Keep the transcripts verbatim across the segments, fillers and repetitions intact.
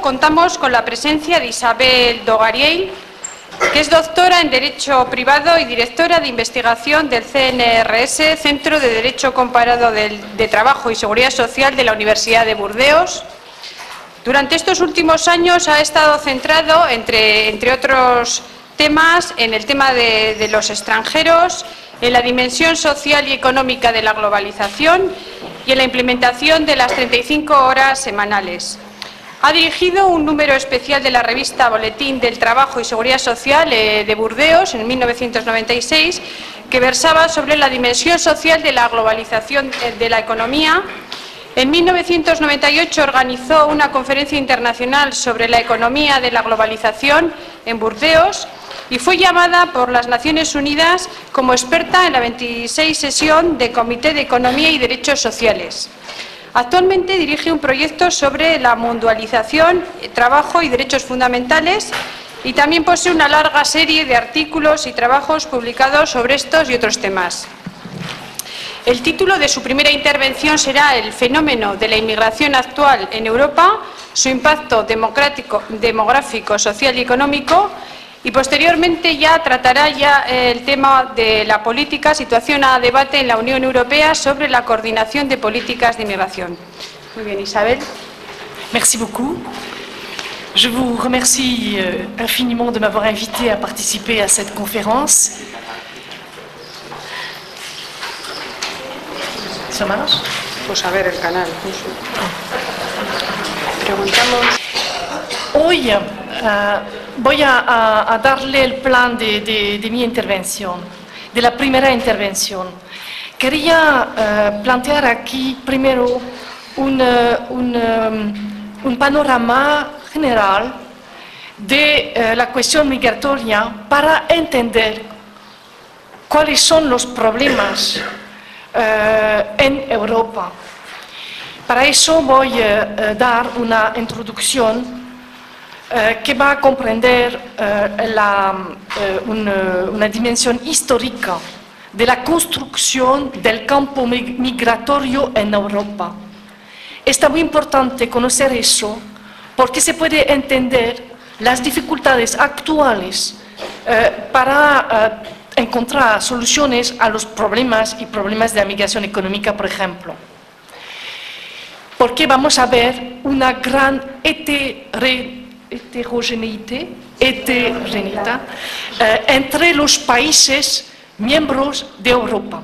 contamos con la presencia de Isabel Dogariell, que es doctora en Derecho Privado y directora de investigación del C N R S, Centro de Derecho Comparado de, de Trabajo y Seguridad Social de la Universidad de Burdeos. Durante estos últimos años ha estado centrado, entre, entre otros temas, en el tema de, de los extranjeros, en la dimensión social y económica de la globalización y en la implementación de las treinta y cinco horas semanales. Ha dirigido un número especial de la revista Boletín del Trabajo y Seguridad Social eh, de Burdeos en mil novecientos noventa y seis, que versaba sobre la dimensión social de la globalización de la economía. En mil novecientos noventa y ocho organizó una conferencia internacional sobre la economía de la globalización en Burdeos y fue llamada por las Naciones Unidas como experta en la veintiséis sesión de Comité de Economía y Derechos Sociales. Actualmente dirige un proyecto sobre la mundialización, trabajo y derechos fundamentales y también posee una larga serie de artículos y trabajos publicados sobre estos y otros temas. El título de su primera intervención será El fenómeno de la inmigración actual en Europa, su impacto democrático, demográfico, social y económico, y posteriormente ya tratará ya el tema de la política, situación a debate en la Unión Europea sobre la coordinación de políticas de inmigración. Muy bien, Isabel. Merci beaucoup. Je vous remercie euh, infiniment de m'avoir invité à participer à cette conférence. ¿Ça marche? Pues a ver el canal. Preguntamos. Hoy uh, voy a, a, a darle el plan de, de, de mi intervención, de la primera intervención. Quería uh, plantear aquí primero un, uh, un, um, un panorama general de uh, la cuestión migratoria para entender cuáles son los problemas uh, en Europa. Para eso voy a uh, dar una introducción Uh, que va a comprender uh, la, uh, una, una dimensión histórica de la construcción del campo migratorio en Europa. Es muy importante conocer eso porque se puede entender las dificultades actuales uh, para uh, encontrar soluciones a los problemas y problemas de la migración económica, por ejemplo. Porque vamos a ver una gran heterogeneidad heterogeneidad, heterogeneidad eh, entre los países miembros de Europa.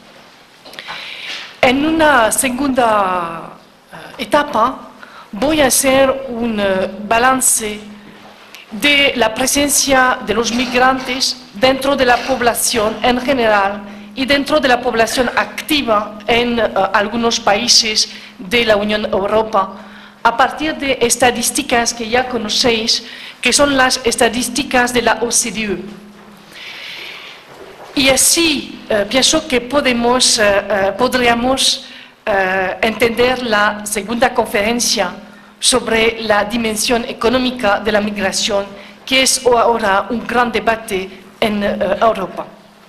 En una segunda eh, etapa voy a hacer un eh, balance de la presencia de los migrantes dentro de la población en general y dentro de la población activa en eh, algunos países de la Unión Europea, a partir de estadísticas que ya conocéis, que son las estadísticas de la O C D E. Y así eh, pienso que podemos, eh, eh, podríamos eh, entender la segunda conferencia sobre la dimensión económica de la migración, que es ahora un gran debate en eh, Europa.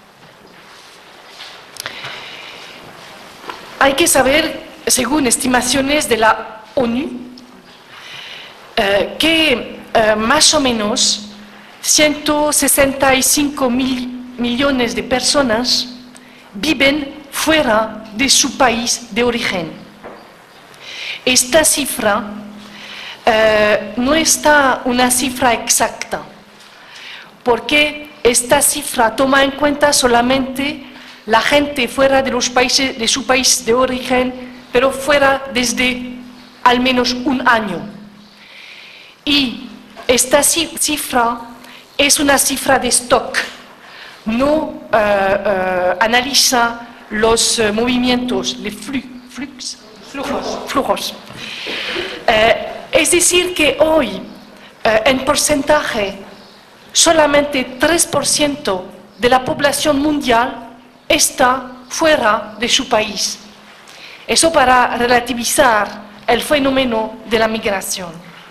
Hay que saber, según estimaciones de la ONU, eh, que eh, más o menos ciento sesenta y cinco mil millones de personas viven fuera de su país de origen. Esta cifra eh, no está una cifra exacta, porque esta cifra toma en cuenta solamente la gente fuera de, los países, de su país de origen, pero fuera desde al menos un año. Y esta cifra es una cifra de stock, no uh, uh, analiza los uh, movimientos, los flu, flux, flujos. flujos. Uh, es decir, que hoy, uh, en porcentaje, solamente tres por ciento de la población mundial está fuera de su país. Eso para relativizar el fenómeno de la migración.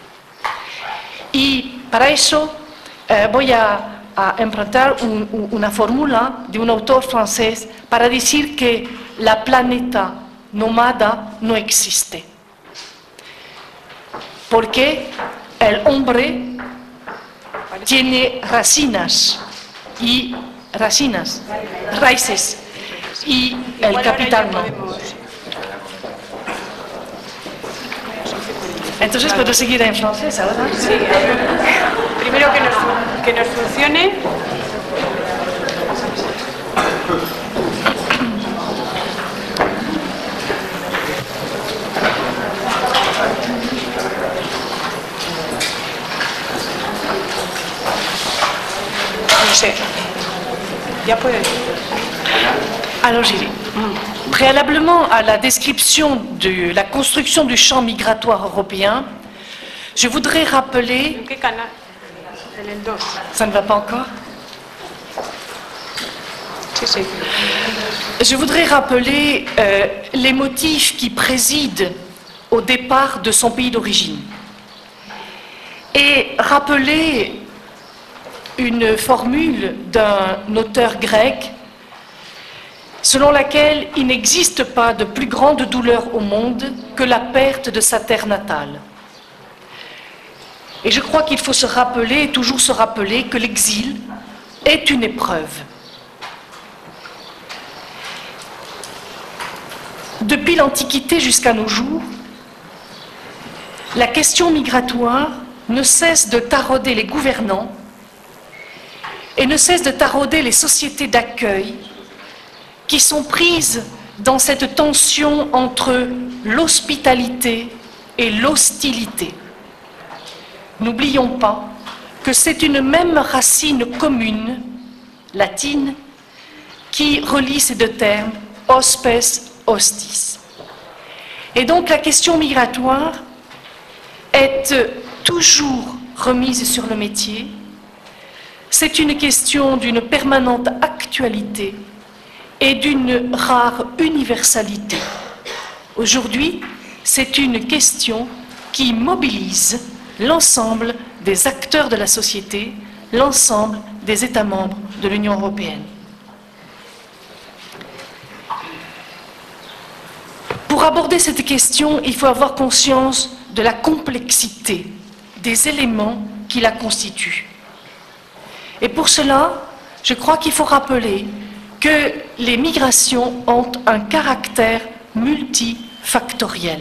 Y para eso eh, voy a, a implantar un, un, una fórmula de un autor francés para decir que la planeta nómada no existe. Porque el hombre tiene racinas y racinas, raíces, y el capital no. Entonces, ¿puedo seguir en francés ahora? Sí, primero que nos, que nos funcione. No sé, ya puede. Alors j'y vais. Préalablement à la description de la construction du champ migratoire européen, je voudrais rappeler... ¿En qué canal? En el dos. Ça ne va pas encore? Sí, sí. Je voudrais rappeler euh, les motifs qui président au départ de son pays d'origine. Et rappeler une formule d'un auteur grec selon laquelle il n'existe pas de plus grande douleur au monde que la perte de sa terre natale. Et je crois qu'il faut se rappeler, toujours se rappeler, que l'exil est une épreuve. Depuis l'Antiquité jusqu'à nos jours, la question migratoire ne cesse de tarauder les gouvernants et ne cesse de tarauder les sociétés d'accueil qui sont prises dans cette tension entre l'hospitalité et l'hostilité. N'oublions pas que c'est une même racine commune, latine, qui relie ces deux termes, hospes, hostis. Et donc la question migratoire est toujours remise sur le métier. C'est une question d'une permanente actualité et d'une rare universalité. Aujourd'hui, c'est une question qui mobilise l'ensemble des acteurs de la société, l'ensemble des États membres de l'Union européenne. Pour aborder cette question, il faut avoir conscience de la complexité des éléments qui la constituent. Et pour cela, je crois qu'il faut rappeler que les migrations ont un caractère multifactoriel.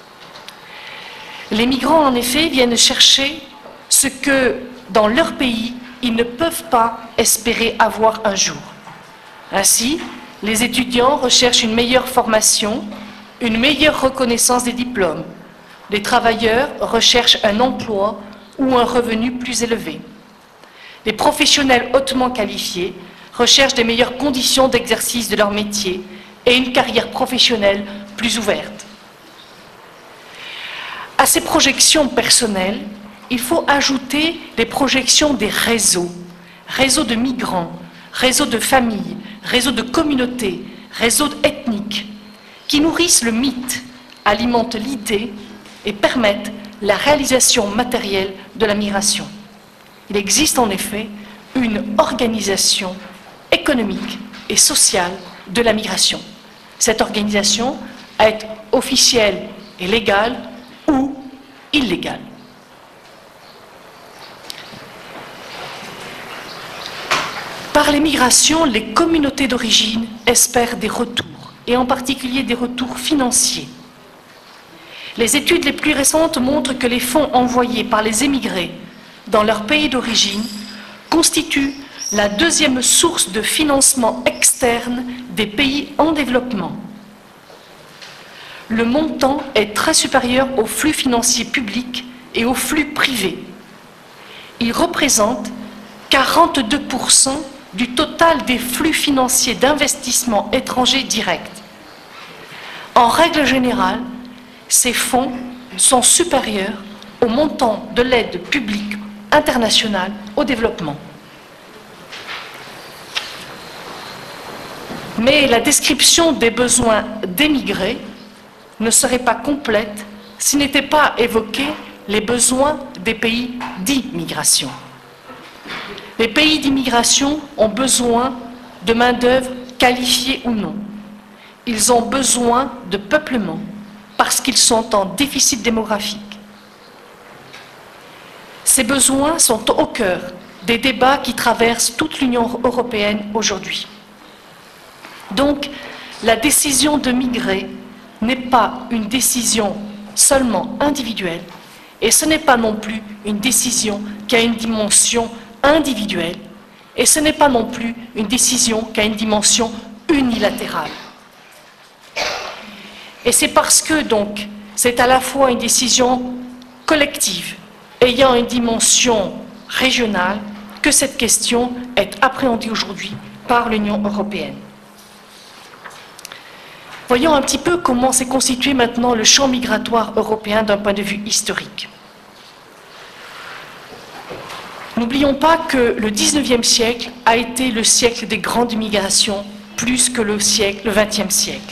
Les migrants, en effet, viennent chercher ce que, dans leur pays, ils ne peuvent pas espérer avoir un jour. Ainsi, les étudiants recherchent une meilleure formation, une meilleure reconnaissance des diplômes. Les travailleurs recherchent un emploi ou un revenu plus élevé. Les professionnels hautement qualifiés recherchent des meilleures conditions d'exercice de leur métier et une carrière professionnelle plus ouverte. À ces projections personnelles, il faut ajouter les projections des réseaux, réseaux de migrants, réseaux de familles, réseaux de communautés, réseaux ethniques, qui nourrissent le mythe, alimentent l'idée et permettent la réalisation matérielle de la migration. Il existe en effet une organisation économique et sociale de la migration. Cette organisation est officielle et légale ou illégale. Par les migrations, les communautés d'origine espèrent des retours, et en particulier des retours financiers. Les études les plus récentes montrent que les fonds envoyés par les émigrés dans leur pays d'origine constituent la deuxième source de financement externe des pays en développement. Le montant est très supérieur aux flux financiers publics et aux flux privés. Il représente quarante-deux pour cent du total des flux financiers d'investissement étrangers directs. En règle générale, ces fonds sont supérieurs au montant de l'aide publique internationale au développement. Mais la description des besoins d'émigrés ne serait pas complète s'il n'étaient pas évoqués les besoins des pays d'immigration. Les pays d'immigration ont besoin de main-d'œuvre qualifiée ou non. Ils ont besoin de peuplement parce qu'ils sont en déficit démographique. Ces besoins sont au cœur des débats qui traversent toute l'Union européenne aujourd'hui. Donc, la décision de migrer n'est pas une décision seulement individuelle, et ce n'est pas non plus une décision qui a une dimension individuelle, et ce n'est pas non plus une décision qui a une dimension unilatérale. Et c'est parce que, donc, c'est à la fois une décision collective, ayant une dimension régionale, que cette question est appréhendée aujourd'hui par l'Union européenne. Voyons un petit peu comment s'est constitué maintenant le champ migratoire européen d'un point de vue historique. N'oublions pas que le dix-neuvième siècle a été le siècle des grandes migrations plus que le, siècle, le vingtième siècle.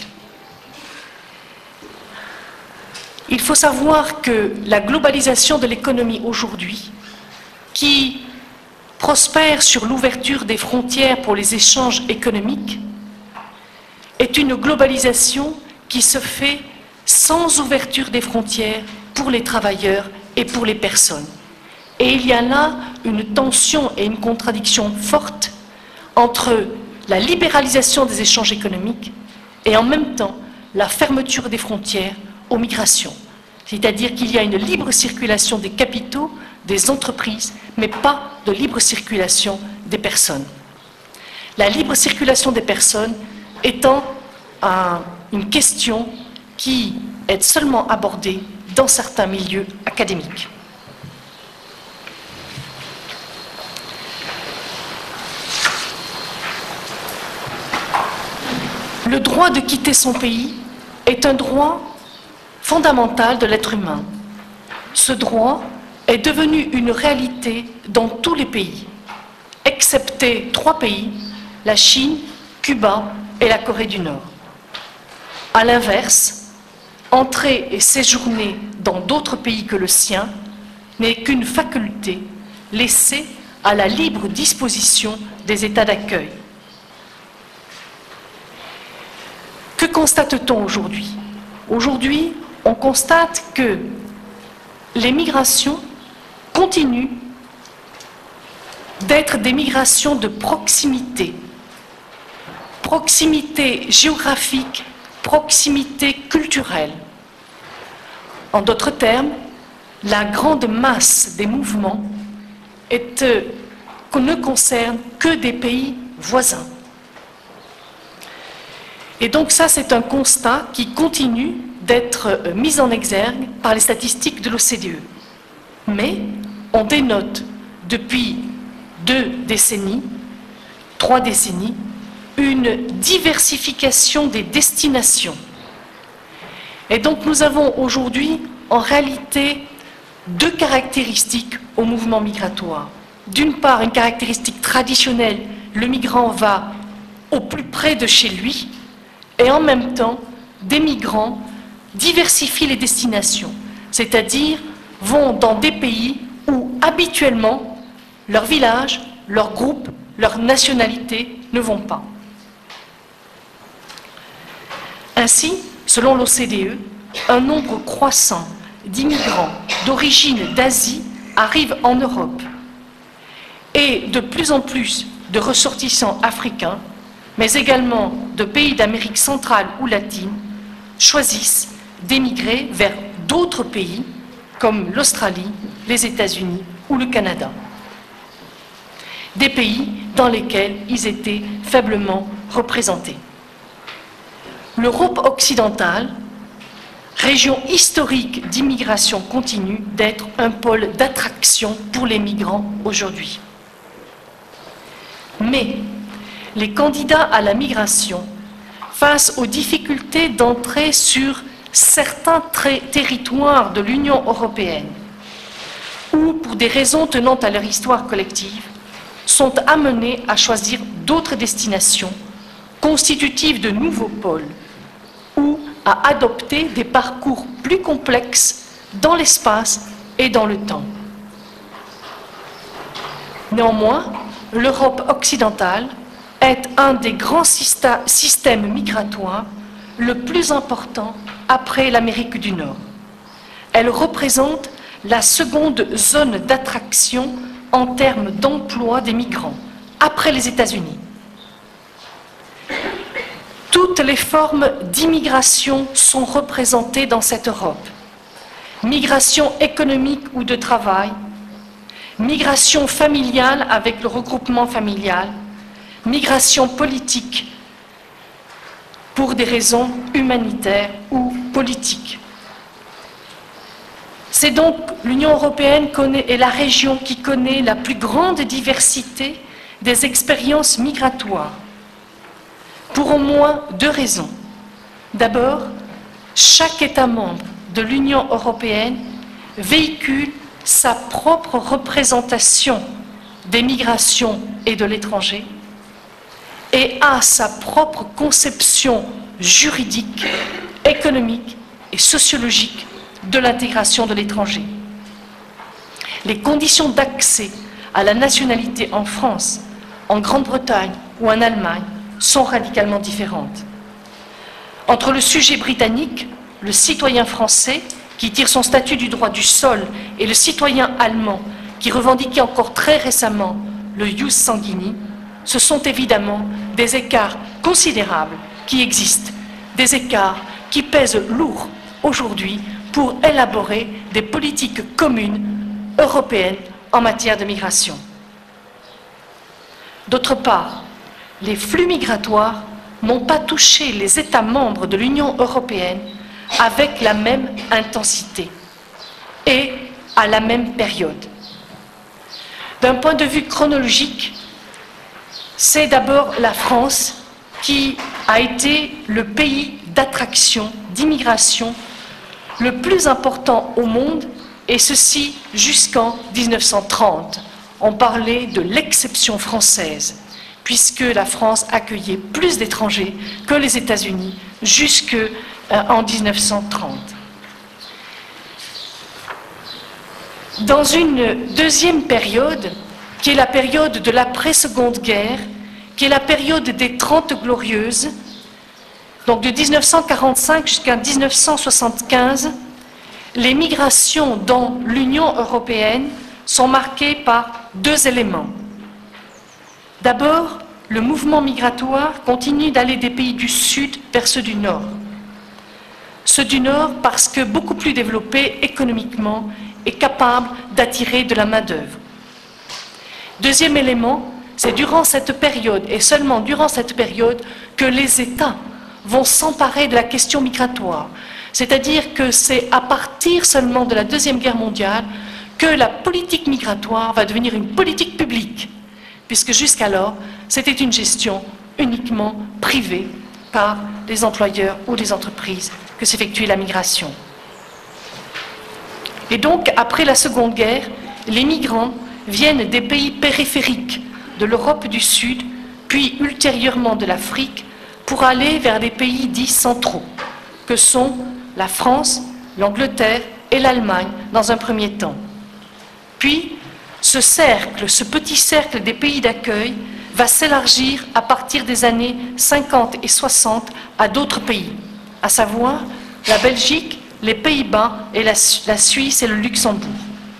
Il faut savoir que la globalisation de l'économie aujourd'hui, qui prospère sur l'ouverture des frontières pour les échanges économiques, est une globalisation qui se fait sans ouverture des frontières pour les travailleurs et pour les personnes. Et il y a là une tension et une contradiction forte entre la libéralisation des échanges économiques et en même temps la fermeture des frontières aux migrations. C'est-à-dire qu'il y a une libre circulation des capitaux, des entreprises, mais pas de libre circulation des personnes. La libre circulation des personnes étant un, une question qui est seulement abordée dans certains milieux académiques. Le droit de quitter son pays est un droit fondamental de l'être humain. Ce droit est devenu une réalité dans tous les pays, excepté trois pays, la Chine, Cuba et la Corée du Nord. À l'inverse, entrer et séjourner dans d'autres pays que le sien n'est qu'une faculté laissée à la libre disposition des États d'accueil. Que constate-t-on aujourd'hui? Aujourd'hui, on constate que les migrations continuent d'être des migrations de proximité. Proximité géographique, proximité culturelle. En d'autres termes, la grande masse des mouvements est, euh, ne concerne que des pays voisins. Et donc ça, c'est un constat qui continue d'être mis en exergue par les statistiques de l'O C D E. Mais on dénote depuis deux décennies, trois décennies, une diversification des destinations. Et donc nous avons aujourd'hui en réalité deux caractéristiques au mouvement migratoire. D'une part, une caractéristique traditionnelle, le migrant va au plus près de chez lui, et en même temps, des migrants diversifient les destinations, c'est-à-dire vont dans des pays où habituellement leur village, leur groupe, leur nationalité ne vont pas. Ainsi, selon l'O C D E, un nombre croissant d'immigrants d'origine d'Asie arrivent en Europe et de plus en plus de ressortissants africains, mais également de pays d'Amérique centrale ou latine, choisissent d'émigrer vers d'autres pays comme l'Australie, les États-Unis ou le Canada. Des pays dans lesquels ils étaient faiblement représentés. L'Europe occidentale, région historique d'immigration continue, d'être un pôle d'attraction pour les migrants aujourd'hui. Mais les candidats à la migration, face aux difficultés d'entrer sur certains territoires de l'Union européenne, ou pour des raisons tenant à leur histoire collective, sont amenés à choisir d'autres destinations constitutives de nouveaux pôles, ou à adopter des parcours plus complexes dans l'espace et dans le temps. Néanmoins, l'Europe occidentale est un des grands systèmes migratoires le plus important après l'Amérique du Nord. Elle représente la seconde zone d'attraction en termes d'emploi des migrants, après les États-Unis. Toutes les formes d'immigration sont représentées dans cette Europe. Migration économique ou de travail, migration familiale avec le regroupement familial, migration politique pour des raisons humanitaires ou politiques. C'est donc l'Union européenne connaît, est la région qui connaît la plus grande diversité des expériences migratoires, pour au moins deux raisons. D'abord, chaque État membre de l'Union européenne véhicule sa propre représentation des migrations et de l'étranger et a sa propre conception juridique, économique et sociologique de l'intégration de l'étranger. Les conditions d'accès à la nationalité en France, en Grande-Bretagne ou en Allemagne sont radicalement différentes. Entre le sujet britannique, le citoyen français, qui tire son statut du droit du sol, et le citoyen allemand, qui revendiquait encore très récemment le ius sanguinis, ce sont évidemment des écarts considérables qui existent, des écarts qui pèsent lourd aujourd'hui pour élaborer des politiques communes européennes en matière de migration. D'autre part, les flux migratoires n'ont pas touché les États membres de l'Union européenne avec la même intensité et à la même période. D'un point de vue chronologique, c'est d'abord la France qui a été le pays d'attraction, d'immigration le plus important au monde, et ceci jusqu'en mille neuf cent trente. On parlait de l'exception française, puisque la France accueillait plus d'étrangers que les États-Unis jusqu'en mille neuf cent trente. Dans une deuxième période, qui est la période de l'après-seconde guerre, qui est la période des Trente Glorieuses, donc de mille neuf cent quarante-cinq jusqu'à mille neuf cent soixante-quinze, les migrations dans l'Union européenne sont marquées par deux éléments. D'abord, le mouvement migratoire continue d'aller des pays du Sud vers ceux du Nord. Ceux du Nord parce que beaucoup plus développés économiquement et capables d'attirer de la main-d'œuvre. Deuxième élément, c'est durant cette période, et seulement durant cette période, que les États vont s'emparer de la question migratoire. C'est-à-dire que c'est à partir seulement de la Deuxième Guerre mondiale que la politique migratoire va devenir une politique publique, puisque jusqu'alors, c'était une gestion uniquement privée par les employeurs ou les entreprises que s'effectuait la migration. Et donc, après la Seconde Guerre, les migrants viennent des pays périphériques de l'Europe du Sud, puis ultérieurement de l'Afrique, pour aller vers des pays dits centraux, que sont la France, l'Angleterre et l'Allemagne dans un premier temps. Puis, ce cercle, ce petit cercle des pays d'accueil va s'élargir à partir des années cinquante et soixante à d'autres pays, à savoir la Belgique, les Pays-Bas et la, la Suisse et le Luxembourg.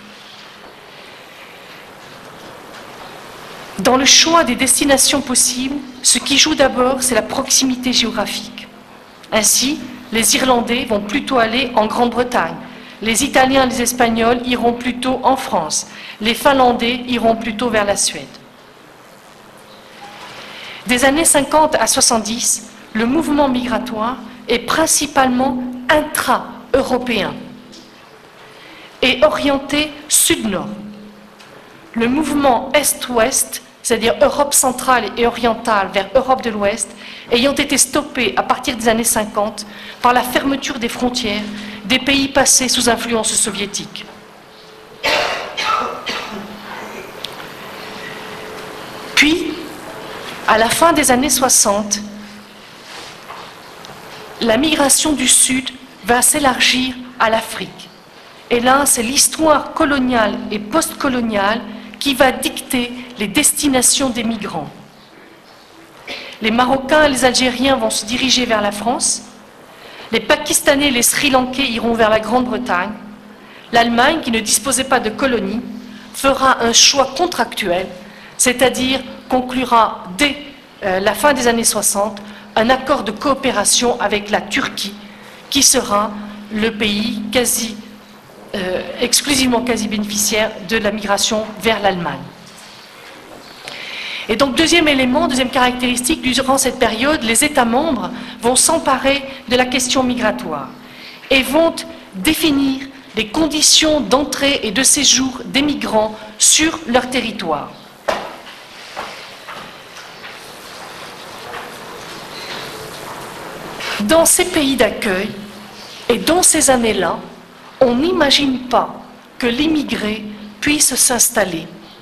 Dans le choix des destinations possibles, ce qui joue d'abord, c'est la proximité géographique. Ainsi, les Irlandais vont plutôt aller en Grande-Bretagne, les Italiens et les Espagnols iront plutôt en France, les Finlandais iront plutôt vers la Suède. Des années cinquante à soixante-dix, le mouvement migratoire est principalement intra-européen et orienté sud-nord. Le mouvement est-ouest, c'est-à-dire Europe centrale et orientale vers Europe de l'Ouest, ayant été stoppé à partir des années cinquante par la fermeture des frontières des pays passés sous influence soviétique. Puis, à la fin des années soixante, la migration du Sud va s'élargir à l'Afrique. Et là, c'est l'histoire coloniale et post-coloniale qui va dicter les destinations des migrants. Les Marocains et les Algériens vont se diriger vers la France, les Pakistanais et les Sri Lankais iront vers la Grande-Bretagne, l'Allemagne, qui ne disposait pas de colonies, fera un choix contractuel, c'est-à-dire conclura dès euh, la fin des années soixante un accord de coopération avec la Turquie, qui sera le pays quasi, euh, exclusivement quasi bénéficiaire de la migration vers l'Allemagne. Et donc, deuxième élément, deuxième caractéristique, durant cette période, les États membres vont s'emparer de la question migratoire et vont définir les conditions d'entrée et de séjour des migrants sur leur territoire. Dans ces pays d'accueil et dans ces années-là, on n'imagine pas que l'immigré puisse s'installer.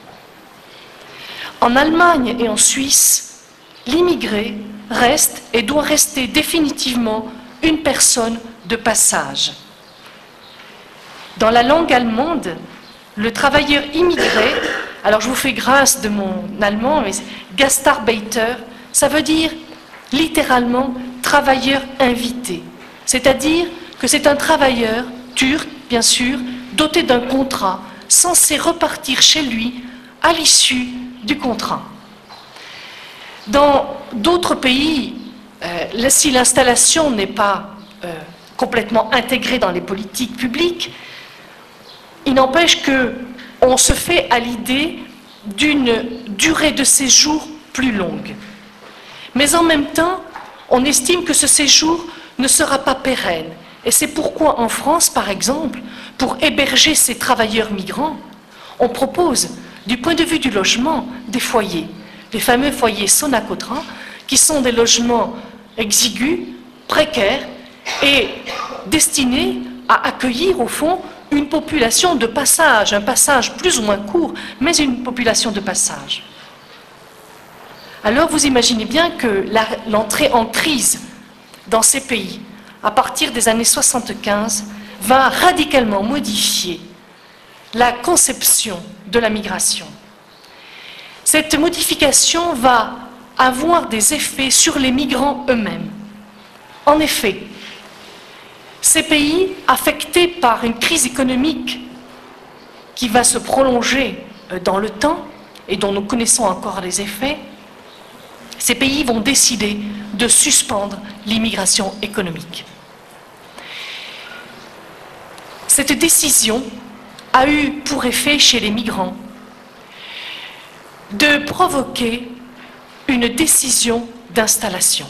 En Allemagne et en Suisse, l'immigré reste et doit rester définitivement une personne de passage. Dans la langue allemande, le travailleur immigré, alors je vous fais grâce de mon allemand, mais Gastarbeiter, ça veut dire littéralement travailleur invité, c'est-à-dire que c'est un travailleur turc, bien sûr, doté d'un contrat, censé repartir chez lui à l'issue du contrat. Dans d'autres pays, euh, si l'installation n'est pas euh, complètement intégrée dans les politiques publiques, il n'empêche qu'on se fait à l'idée d'une durée de séjour plus longue. Mais en même temps, on estime que ce séjour ne sera pas pérenne. Et c'est pourquoi en France, par exemple, pour héberger ces travailleurs migrants, on propose, du point de vue du logement, des foyers. Les fameux foyers Sonacotra, qui sont des logements exigus, précaires, et destinés à accueillir, au fond, une population de passage, un passage plus ou moins court, mais une population de passage. Alors vous imaginez bien que l'entrée en crise dans ces pays, à partir des années soixante-quinze, va radicalement modifier la conception de la migration. Cette modification va avoir des effets sur les migrants eux-mêmes. En effet, ces pays affectés par une crise économique qui va se prolonger dans le temps et dont nous connaissons encore les effets, ces pays vont décider de suspendre l'immigration économique. Cette décision a eu pour effet chez les migrants de provoquer une décision d'installation.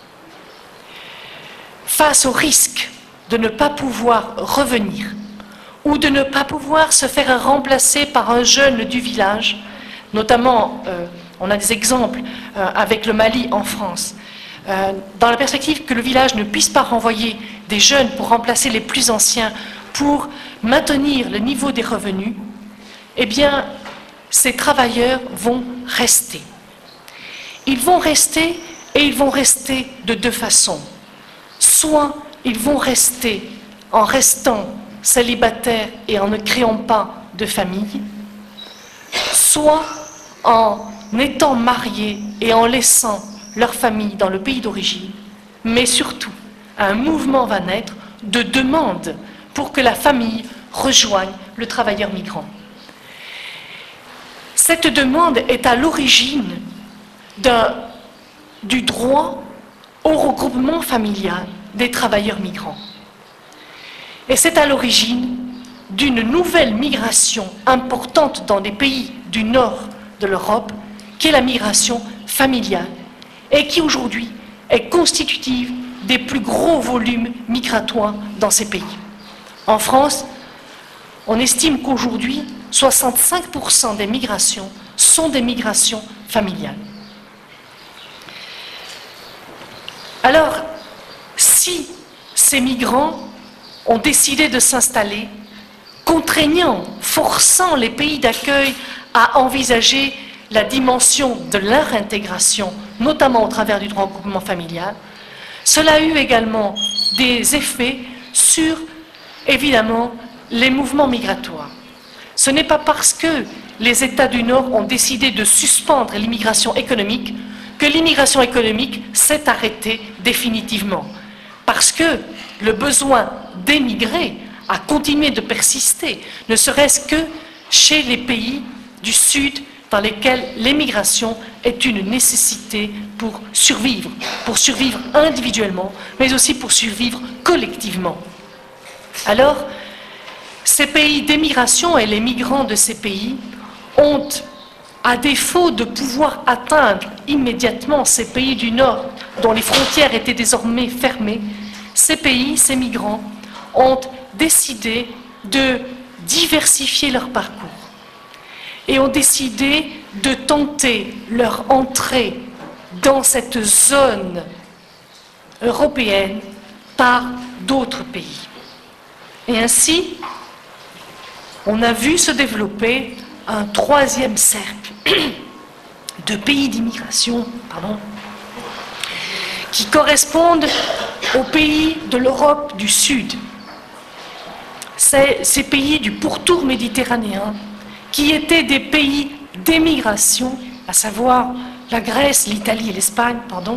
Face au risque de ne pas pouvoir revenir ou de ne pas pouvoir se faire remplacer par un jeune du village, notamment, euh, on a des exemples euh, avec le Mali en France, euh, dans la perspective que le village ne puisse pas renvoyer des jeunes pour remplacer les plus anciens, pour maintenir le niveau des revenus, eh bien, ces travailleurs vont rester. Ils vont rester et ils vont rester de deux façons. Soit ils vont rester en restant célibataires et en ne créant pas de famille, soit en étant mariés et en laissant leur famille dans le pays d'origine, mais surtout, un mouvement va naître de demande pour que la famille rejoigne le travailleur migrant. Cette demande est à l'origine du droit au regroupement familial des travailleurs migrants. Et c'est à l'origine d'une nouvelle migration importante dans les pays du nord de l'Europe, qui est la migration familiale, et qui aujourd'hui est constitutive des plus gros volumes migratoires dans ces pays. En France, on estime qu'aujourd'hui, soixante-cinq pour cent des migrations sont des migrations familiales. Alors, si ces migrants ont décidé de s'installer, contraignant, forçant les pays d'accueil à envisager la dimension de leur intégration, notamment au travers du droit au regroupement familial, cela a eu également des effets sur, évidemment, les mouvements migratoires. Ce n'est pas parce que les États du Nord ont décidé de suspendre l'immigration économique que l'immigration économique s'est arrêtée définitivement. Parce que le besoin d'émigrer à continuer de persister, ne serait-ce que chez les pays du Sud dans lesquels l'émigration est une nécessité pour survivre, pour survivre individuellement, mais aussi pour survivre collectivement. Alors, ces pays d'émigration et les migrants de ces pays ont, à défaut de pouvoir atteindre immédiatement ces pays du Nord dont les frontières étaient désormais fermées, ces pays, ces migrants, ont décidé de diversifier leur parcours et ont décidé de tenter leur entrée dans cette zone européenne par d'autres pays. Et ainsi, on a vu se développer un troisième cercle de pays d'immigration, pardon, qui correspondent aux pays de l'Europe du Sud. C'est ces pays du pourtour méditerranéen qui étaient des pays d'émigration, à savoir la Grèce, l'Italie et l'Espagne, pardon.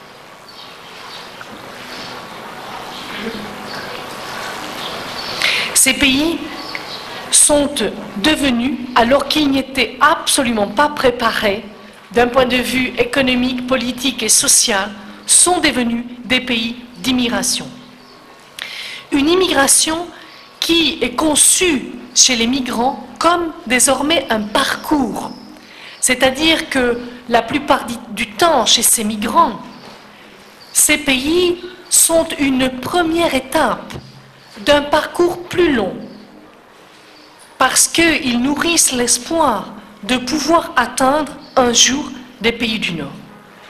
Ces pays sont devenus, alors qu'ils n'étaient absolument pas préparés d'un point de vue économique, politique et social, sont devenus des pays d'immigration. Une immigration qui est conçue chez les migrants comme désormais un parcours. C'est-à-dire que la plupart du temps, chez ces migrants, ces pays sont une première étape d'un parcours plus long, parce qu'ils nourrissent l'espoir de pouvoir atteindre un jour des pays du Nord.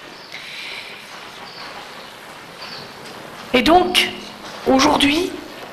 Et donc, aujourd'hui,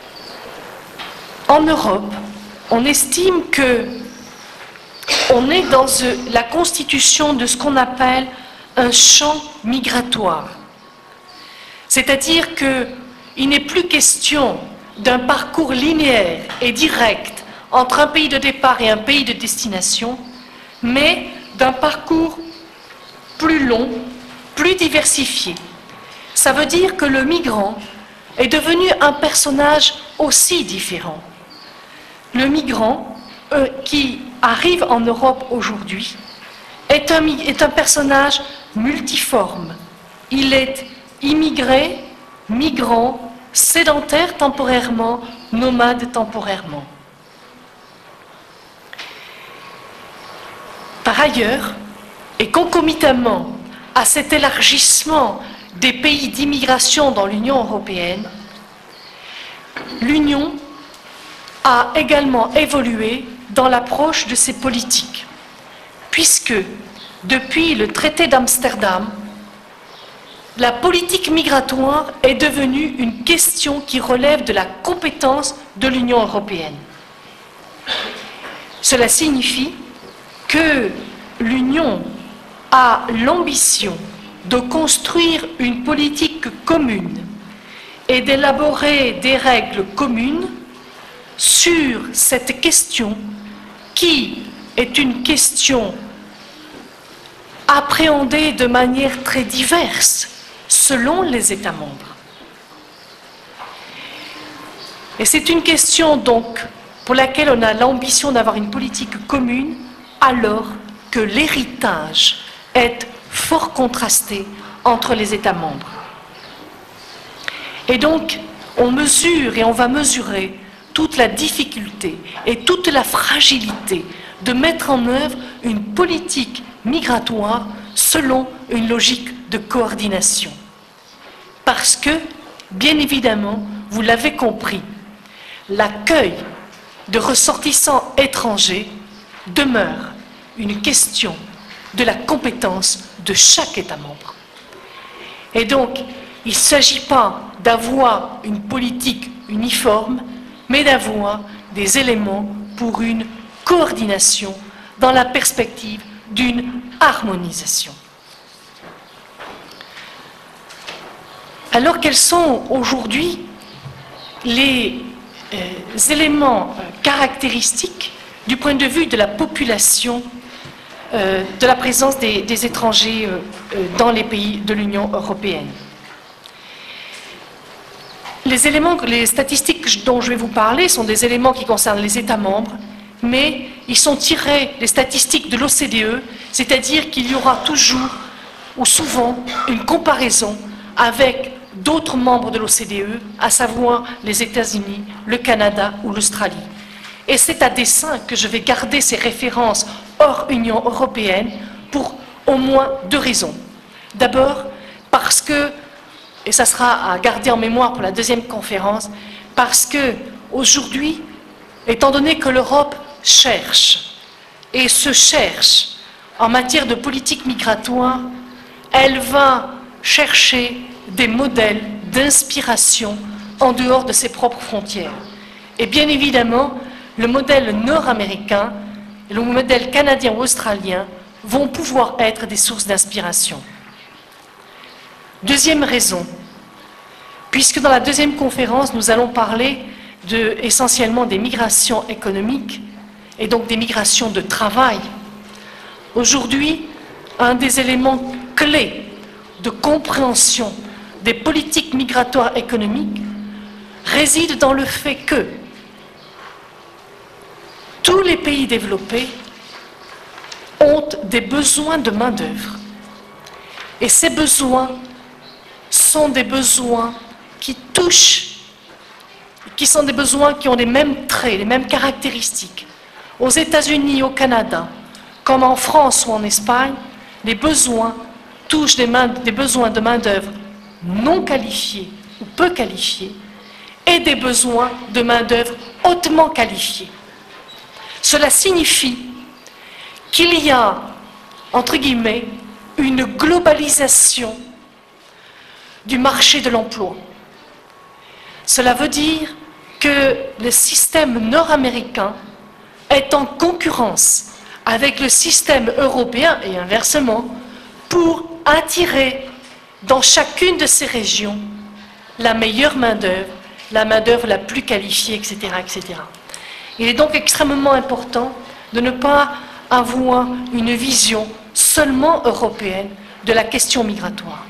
en Europe, on estime que on est dans la constitution de ce qu'on appelle un champ migratoire. C'est-à-dire qu'il n'est plus question d'un parcours linéaire et direct entre un pays de départ et un pays de destination, mais d'un parcours plus long, plus diversifié. Ça veut dire que le migrant est devenu un personnage aussi différent. Le migrant euh, qui arrive en Europe aujourd'hui est un, est un personnage multiforme. Il est immigré, migrant, sédentaire temporairement, nomade temporairement. Par ailleurs, et concomitamment à cet élargissement des pays d'immigration dans l'Union européenne, l'Union a également évolué dans l'approche de ses politiques, puisque depuis le traité d'Amsterdam, la politique migratoire est devenue une question qui relève de la compétence de l'Union européenne. Cela signifie que l'Union a l'ambition de construire une politique commune et d'élaborer des règles communes sur cette question qui est une question appréhendée de manière très diverse selon les États membres. Et c'est une question donc pour laquelle on a l'ambition d'avoir une politique commune alors que l'héritage est fort contrasté entre les États membres. Et donc, on mesure et on va mesurer toute la difficulté et toute la fragilité de mettre en œuvre une politique migratoire selon une logique de coordination. Parce que, bien évidemment, vous l'avez compris, l'accueil de ressortissants étrangers demeure une question de la compétence de chaque État membre. Et donc, il ne s'agit pas d'avoir une politique uniforme, mais d'avoir des éléments pour une coordination dans la perspective d'une harmonisation. Alors, quels sont aujourd'hui les euh, éléments euh, caractéristiques du point de vue de la population, euh, de la présence des, des étrangers euh, euh, dans les pays de l'Union européenne? Les éléments, les statistiques dont je vais vous parler sont des éléments qui concernent les États membres, mais ils sont tirés des statistiques de l'O C D E, c'est-à-dire qu'il y aura toujours ou souvent une comparaison avec d'autres membres de l'O C D E, à savoir les États-Unis, le Canada ou l'Australie. Et c'est à dessein que je vais garder ces références hors Union européenne pour au moins deux raisons. D'abord, parce que, et ça sera à garder en mémoire pour la deuxième conférence, parce que aujourd'hui, étant donné que l'Europe cherche et se cherche en matière de politique migratoire, elle va chercher des modèles d'inspiration en dehors de ses propres frontières. Et bien évidemment, le modèle nord-américain et le modèle canadien ou australien vont pouvoir être des sources d'inspiration. Deuxième raison, puisque dans la deuxième conférence, nous allons parler de, essentiellement des migrations économiques et donc des migrations de travail. Aujourd'hui, un des éléments clés de compréhension des politiques migratoires économiques réside dans le fait que tous les pays développés ont des besoins de main-d'œuvre. Et ces besoins sont des besoins qui touchent, qui sont des besoins qui ont les mêmes traits, les mêmes caractéristiques. Aux États-Unis, au Canada, comme en France ou en Espagne, les besoins touchent des, mains, des besoins de main-d'œuvre non qualifiés ou peu qualifiés et des besoins de main-d'œuvre hautement qualifiés. Cela signifie qu'il y a, entre guillemets, une globalisation du marché de l'emploi. Cela veut dire que le système nord-américain est en concurrence avec le système européen et inversement pour attirer dans chacune de ces régions la meilleure main-d'œuvre, la main-d'œuvre la plus qualifiée, et cetera, et cetera. Il est donc extrêmement important de ne pas avoir une vision seulement européenne de la question migratoire.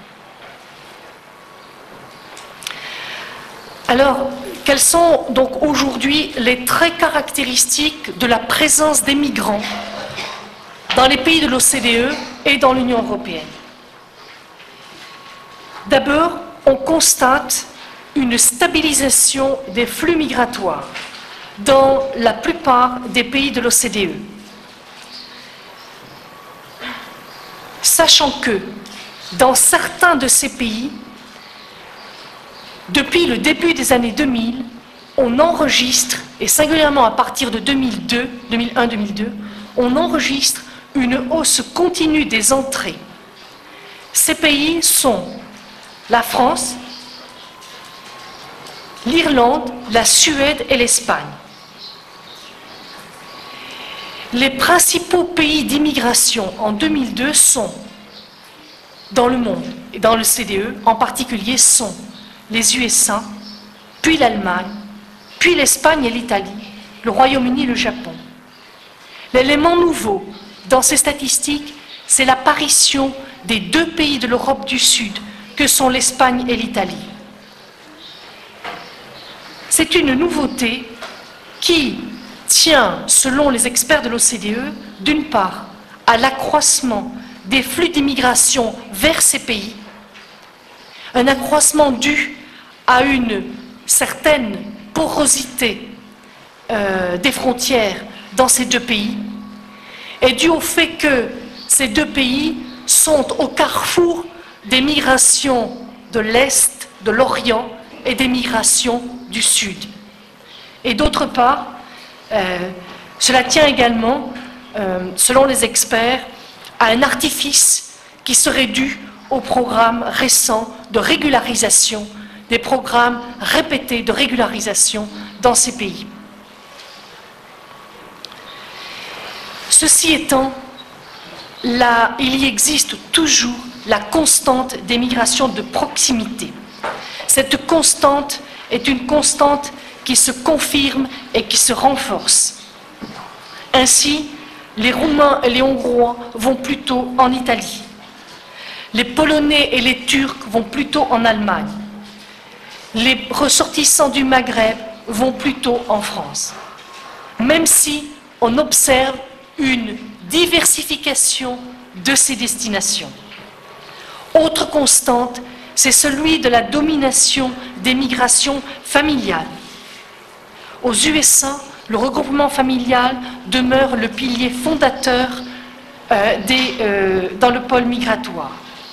Alors, quels sont donc aujourd'hui les traits caractéristiques de la présence des migrants dans les pays de l'O C D E et dans l'Union européenne? D'abord, on constate une stabilisation des flux migratoires dans la plupart des pays de l'O C D E. Sachant que dans certains de ces pays, depuis le début des années deux mille, on enregistre, et singulièrement à partir de deux mille deux, deux mille un deux mille deux, on enregistre une hausse continue des entrées. Ces pays sont la France, l'Irlande, la Suède et l'Espagne. Les principaux pays d'immigration en deux mille deux sont, dans le monde et dans le C D E en particulier, sont les U S A, puis l'Allemagne, puis l'Espagne et l'Italie, le Royaume-Uni et le Japon. L'élément nouveau dans ces statistiques, c'est l'apparition des deux pays de l'Europe du Sud, que sont l'Espagne et l'Italie. C'est une nouveauté qui tient, selon les experts de l'O C D E, d'une part, à l'accroissement des flux d'immigration vers ces pays, un accroissement dû à une certaine porosité euh, des frontières dans ces deux pays, et dû au fait que ces deux pays sont au carrefour des migrations de l'Est, de l'Orient et des migrations du Sud. Et d'autre part, euh, cela tient également, euh, selon les experts, à un artifice qui serait dû aux programmes récents de régularisation, des programmes répétés de régularisation dans ces pays. Ceci étant, là, il y existe toujours la constante des migrations de proximité. Cette constante est une constante qui se confirme et qui se renforce. Ainsi, les Roumains et les Hongrois vont plutôt en Italie. Les Polonais et les Turcs vont plutôt en Allemagne. les ressortissants du Maghreb vont plutôt en France, même si on observe une diversification de ces destinations. Autre constante, c'est celui de la domination des migrations familiales. Aux U S A, le regroupement familial demeure le pilier fondateur euh, des, euh, dans le pôle migratoire.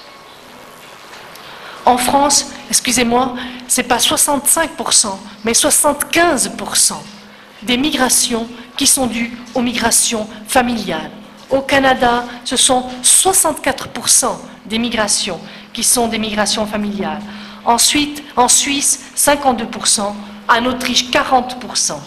En France, excusez-moi, ce n'est pas soixante-cinq pour cent, mais soixante-quinze pour cent des migrations qui sont dues aux migrations familiales. Au Canada, ce sont soixante-quatre pour cent des migrations qui sont des migrations familiales. Ensuite, en Suisse, cinquante-deux pour cent, en Autriche, quarante pour cent.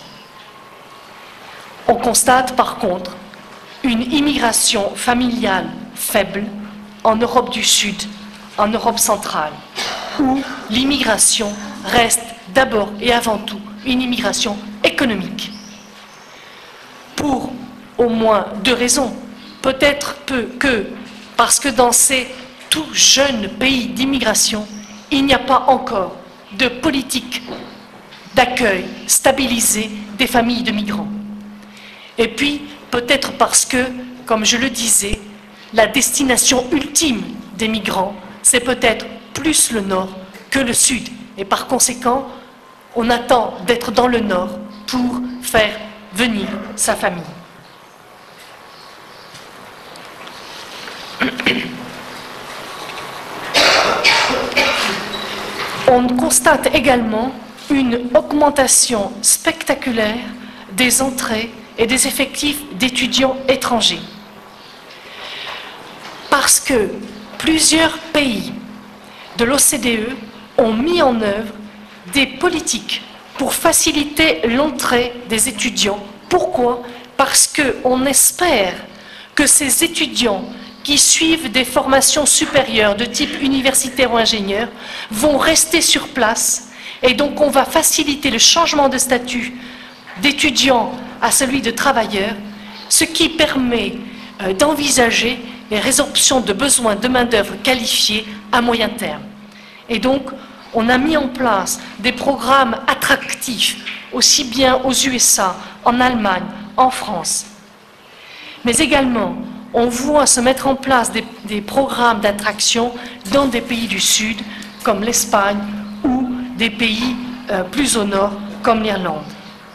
On constate par contre une immigration familiale faible en Europe du Sud, en Europe centrale, où l'immigration reste d'abord et avant tout une immigration économique. Pour au moins deux raisons. Peut-être peu que parce que dans ces tout jeunes pays d'immigration, il n'y a pas encore de politique d'accueil stabilisée des familles de migrants. Et puis, peut-être parce que, comme je le disais, la destination ultime des migrants, c'est peut-être plus le nord que le sud. Et par conséquent, on attend d'être dans le nord pour faire venir sa famille. On constate également une augmentation spectaculaire des entrées et des effectifs d'étudiants étrangers. Parce que plusieurs pays de l'O C D E ont mis en œuvre des politiques pour faciliter l'entrée des étudiants. Pourquoi? Parce qu'on espère que ces étudiants qui suivent des formations supérieures de type universitaire ou ingénieur vont rester sur place, et donc on va faciliter le changement de statut d'étudiant à celui de travailleur, ce qui permet euh, d'envisager les résorptions de besoins de main-d'œuvre qualifiée à moyen terme. Et donc, on a mis en place des programmes attractifs, aussi bien aux U S A, en Allemagne, en France. Mais également, on voit se mettre en place des, des programmes d'attraction dans des pays du Sud, comme l'Espagne, ou des pays euh, plus au nord, comme l'Irlande.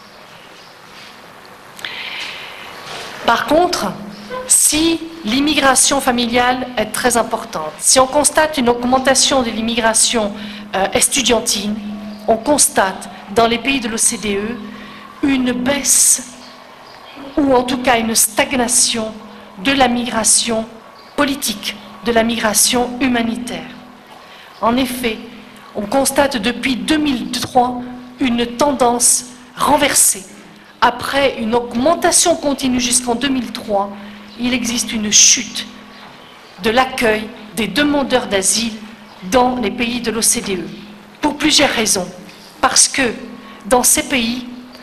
Par contre, si l'immigration familiale est très importante, si on constate une augmentation de l'immigration euh, estudiantine, on constate dans les pays de l'O C D E une baisse, ou en tout cas une stagnation de la migration politique, de la migration humanitaire. En effet, on constate depuis deux mille trois une tendance renversée. Après une augmentation continue jusqu'en deux mille trois, il existe une chute de l'accueil des demandeurs d'asile dans les pays de l'O C D E. Pour plusieurs raisons. Parce que dans ces pays,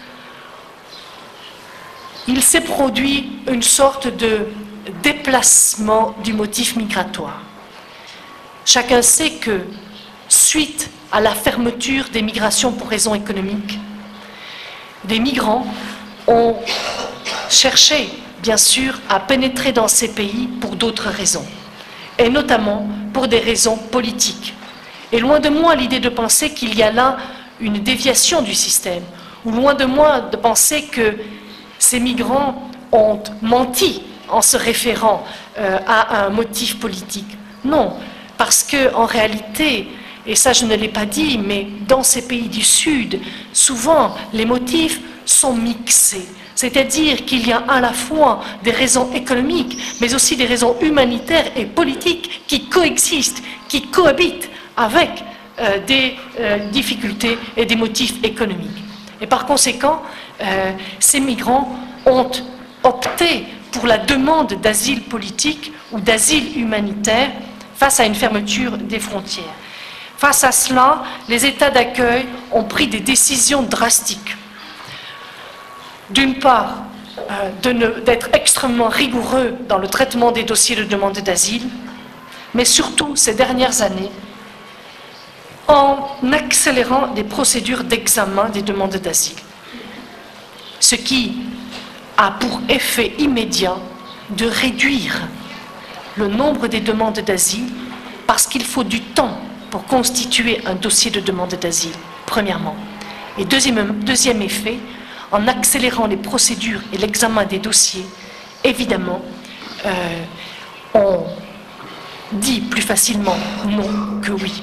il s'est produit une sorte de déplacement du motif migratoire. Chacun sait que, suite à la fermeture des migrations pour raisons économiques, des migrants ont cherché, bien sûr, à pénétrer dans ces pays pour d'autres raisons, et notamment pour des raisons politiques. Et loin de moi l'idée de penser qu'il y a là une déviation du système, ou loin de moi de penser que ces migrants ont menti en se référant euh, à un motif politique. Non, parce que en réalité, et ça je ne l'ai pas dit, mais dans ces pays du Sud, souvent les motifs sont mixés. C'est-à-dire qu'il y a à la fois des raisons économiques, mais aussi des raisons humanitaires et politiques qui coexistent, qui cohabitent avec euh, des euh, difficultés et des motifs économiques. Et par conséquent, euh, ces migrants ont opté pour la demande d'asile politique ou d'asile humanitaire face à une fermeture des frontières. Face à cela, les États d'accueil ont pris des décisions drastiques. D'une part, euh, d'être extrêmement rigoureux dans le traitement des dossiers de demande d'asile, mais surtout, ces dernières années, en accélérant les procédures d'examen des demandes d'asile, ce qui a pour effet immédiat de réduire le nombre des demandes d'asile parce qu'il faut du temps pour constituer un dossier de demande d'asile, premièrement. Et deuxième, deuxième effet, en accélérant les procédures et l'examen des dossiers, évidemment, euh, on dit plus facilement non que oui.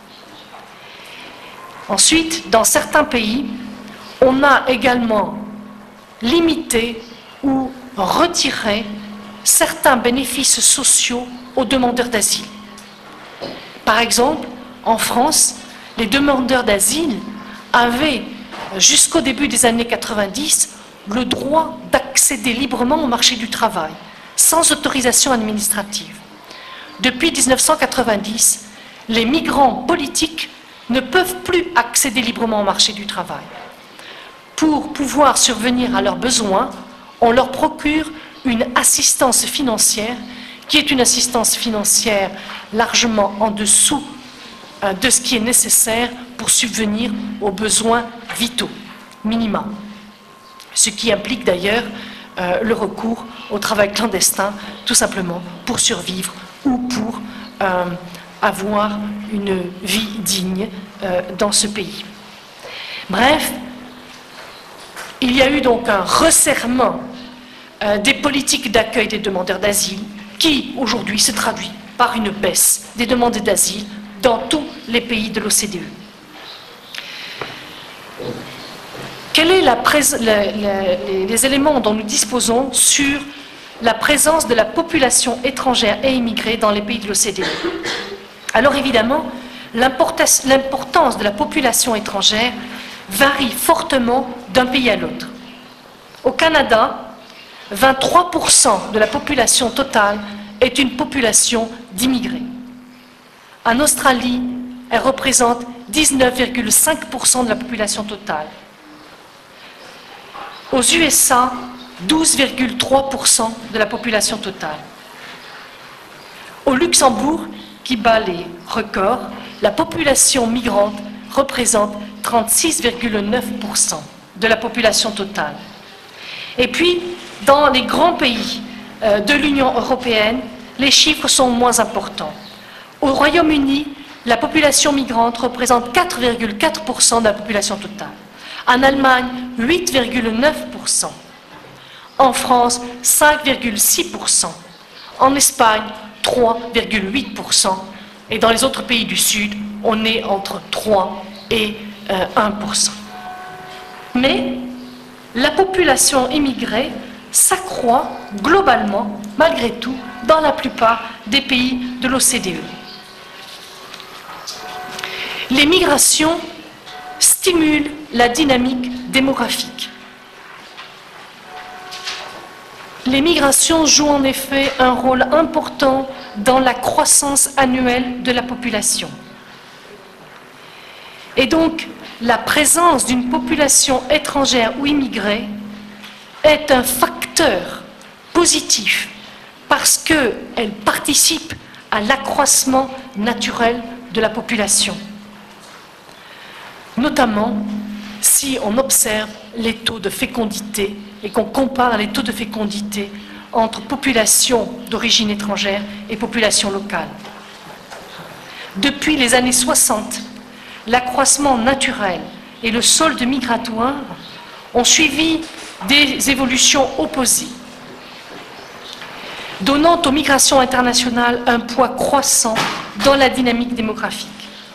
Ensuite, dans certains pays, on a également limité ou retiré certains bénéfices sociaux aux demandeurs d'asile. Par exemple, en France, les demandeurs d'asile avaient, jusqu'au début des années quatre-vingt-dix, le droit d'accéder librement au marché du travail, sans autorisation administrative. Depuis mille neuf cent quatre-vingt-dix, les migrants politiques ne peuvent plus accéder librement au marché du travail. Pour pouvoir survenir à leurs besoins, on leur procure une assistance financière, qui est une assistance financière largement en dessous euh, de ce qui est nécessaire pour subvenir aux besoins vitaux, minima. Ce qui implique d'ailleurs euh, le recours au travail clandestin, tout simplement pour survivre ou pour euh, avoir une vie digne euh, dans ce pays. Bref, il y a eu donc un resserrement euh, des politiques d'accueil des demandeurs d'asile qui, aujourd'hui, se traduit par une baisse des demandes d'asile dans tous les pays de l'O C D E. Quels sont la la, la, les, les éléments dont nous disposons sur la présence de la population étrangère et immigrée dans les pays de l'O C D E? Alors évidemment, l'importance de la population étrangère varie fortement d'un pays à l'autre. Au Canada, vingt-trois pour cent de la population totale est une population d'immigrés. En Australie, elle représente dix-neuf virgule cinq pour cent de la population totale. Aux U S A, douze virgule trois pour cent de la population totale. Au Luxembourg, qui bat les records, la population migrante représente trente-six virgule neuf pour cent de la population totale. Et puis, dans les grands pays euh, de l'Union européenne, les chiffres sont moins importants. Au Royaume-Uni, la population migrante représente quatre virgule quatre pour cent de la population totale. En Allemagne, huit virgule neuf pour cent. En France, cinq virgule six pour cent. En Espagne, trois virgule huit pour cent. Et dans les autres pays du Sud, on est entre trois et un pour cent. Mais la population immigrée s'accroît globalement, malgré tout, dans la plupart des pays de l'O C D E. Les migrations stimulent la dynamique démographique. Les migrations jouent en effet un rôle important dans la croissance annuelle de la population. Et donc, la présence d'une population étrangère ou immigrée est un facteur positif parce qu'elle participe à l'accroissement naturel de la population. Notamment si on observe les taux de fécondité et qu'on compare les taux de fécondité entre population d'origine étrangère et population locale. Depuis les années soixante, l'accroissement naturel et le solde migratoire ont suivi des évolutions opposées, donnant aux migrations internationales un poids croissant dans la dynamique démographique.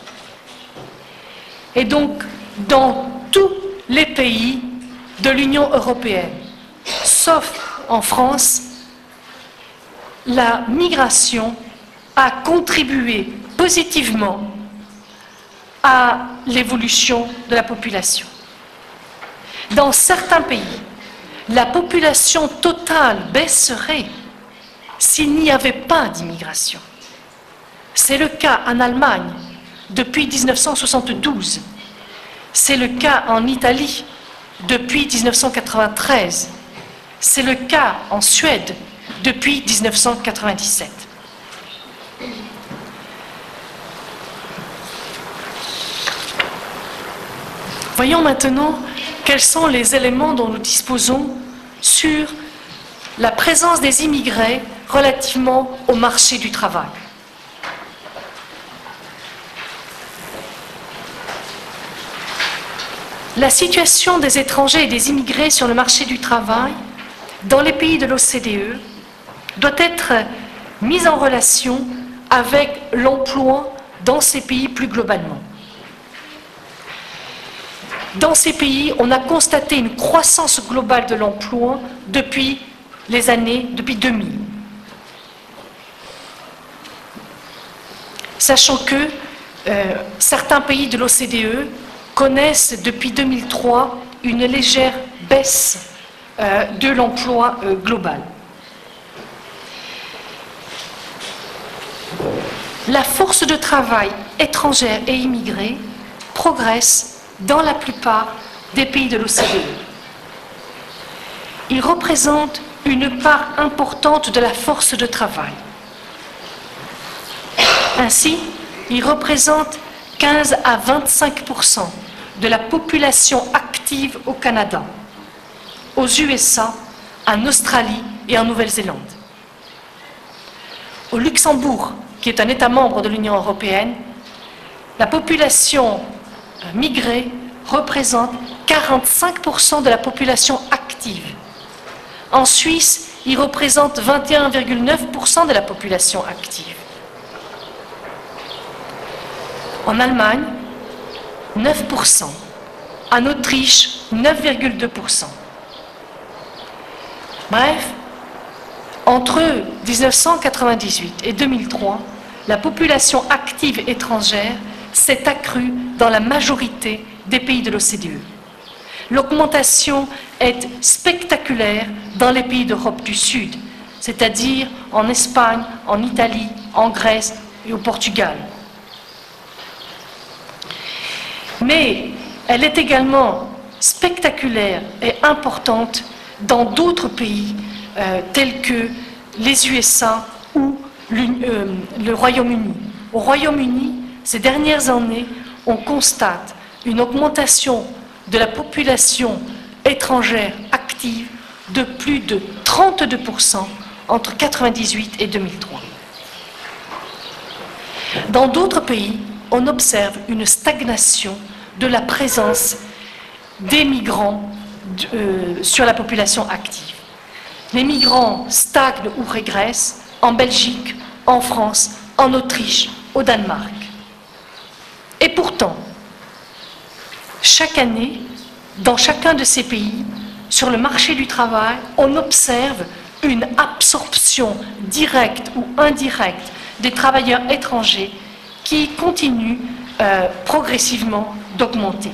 Et donc, dans tous les pays de l'Union européenne, sauf en France, la migration a contribué positivement à l'évolution de la population. Dans certains pays, la population totale baisserait s'il n'y avait pas d'immigration. C'est le cas en Allemagne depuis mille neuf cent soixante-douze. C'est le cas en Italie depuis mille neuf cent quatre-vingt-treize. C'est le cas en Suède depuis mille neuf cent quatre-vingt-dix-sept. Voyons maintenant quels sont les éléments dont nous disposons sur la présence des immigrés relativement au marché du travail. La situation des étrangers et des immigrés sur le marché du travail dans les pays de l'O C D E doit être mise en relation avec l'emploi dans ces pays plus globalement. Dans ces pays, on a constaté une croissance globale de l'emploi depuis les années, depuis deux mille. Sachant que euh, certains pays de l'O C D E connaissent depuis deux mille trois une légère baisse euh, de l'emploi euh, global. La force de travail étrangère et immigrée progresse dans la plupart des pays de l'O C D E. Ils représentent une part importante de la force de travail. Ainsi, ils représentent quinze à vingt-cinq pour cent de la population active au Canada, aux U S A, en Australie et en Nouvelle-Zélande. Au Luxembourg, qui est un État membre de l'Union européenne, la population migrée représente quarante-cinq pour cent de la population active. En Suisse, il représente vingt et un virgule neuf pour cent de la population active. En Allemagne, neuf pour cent. En Autriche, neuf virgule deux pour cent. Bref, entre mille neuf cent quatre-vingt-dix-huit et deux mille trois, la population active étrangère s'est accrue dans la majorité des pays de l'O C D E. L'augmentation est spectaculaire dans les pays d'Europe du Sud, c'est-à-dire en Espagne, en Italie, en Grèce et au Portugal. Mais elle est également spectaculaire et importante dans d'autres pays euh, tels que les U S A ou euh, le Royaume-Uni. Au Royaume-Uni, ces dernières années, on constate une augmentation de la population étrangère active de plus de trente-deux pour cent entre mille neuf cent quatre-vingt-dix-huit et deux mille trois. Dans d'autres pays, on observe une stagnation de la présence des migrants euh, sur la population active. Les migrants stagnent ou régressent en Belgique, en France, en Autriche, au Danemark. Et pourtant, chaque année, dans chacun de ces pays, sur le marché du travail, on observe une absorption directe ou indirecte des travailleurs étrangers qui continue euh, progressivement d'augmenter.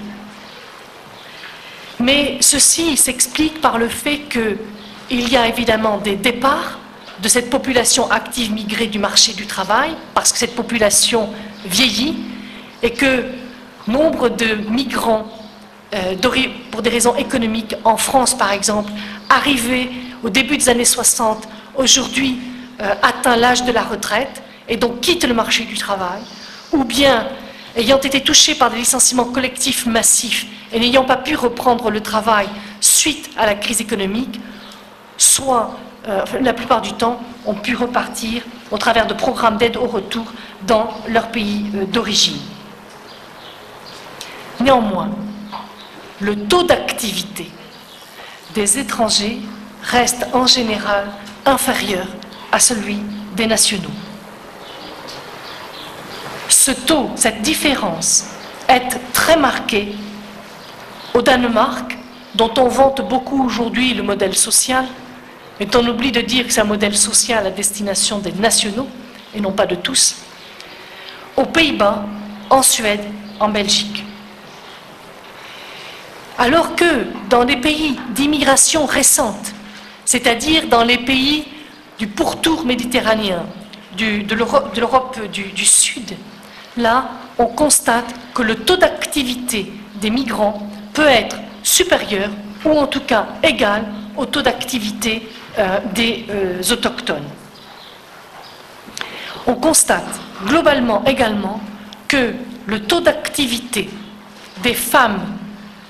Mais ceci s'explique par le fait qu'il y a évidemment des départs de cette population active migrée du marché du travail, parce que cette population vieillit et que nombre de migrants, euh, pour des raisons économiques, en France par exemple, arrivés au début des années soixante, aujourd'hui euh, atteint l'âge de la retraite et donc quittent le marché du travail, ou bien ayant été touchés par des licenciements collectifs massifs et n'ayant pas pu reprendre le travail suite à la crise économique, soit euh, la plupart du temps ont pu repartir au travers de programmes d'aide au retour dans leur pays euh, d'origine. Néanmoins, le taux d'activité des étrangers reste en général inférieur à celui des nationaux. Ce taux, cette différence, est très marquée au Danemark, dont on vante beaucoup aujourd'hui le modèle social, mais on oublie de dire que c'est un modèle social à destination des nationaux, et non pas de tous, aux Pays-Bas, en Suède, en Belgique. Alors que dans les pays d'immigration récente, c'est-à-dire dans les pays du pourtour méditerranéen, du, de l'Europe du, du Sud, là, on constate que le taux d'activité des migrants peut être supérieur, ou en tout cas égal, au taux d'activité euh, des euh, autochtones. On constate globalement également que le taux d'activité des femmes